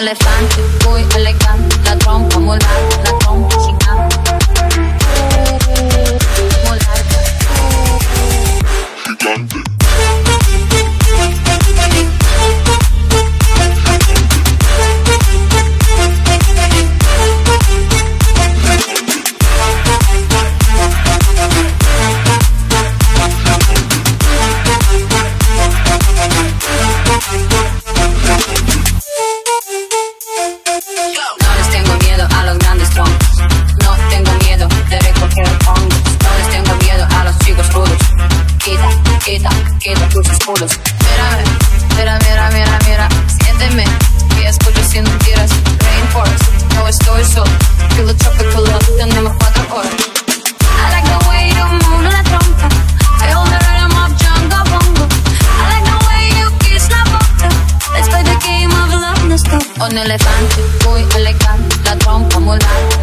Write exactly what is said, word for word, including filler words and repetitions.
elefante muy elegante, la trompa muy larga, la trompa gigante. Muy larga. Gigante. Quita tus escudos. Mírame, mira, mira, mira, mira. Siénteme y escucho sin mentiras. Rainforest, no estoy solo. Feel the tropical love, tenemos cuatro horas. I like the way you move la trompa. Feel the rhythm of jungle bongo. I like the way you kiss la boca. Let's play the game of love, no stop. Un elefante muy elegante, la trompa muy larga.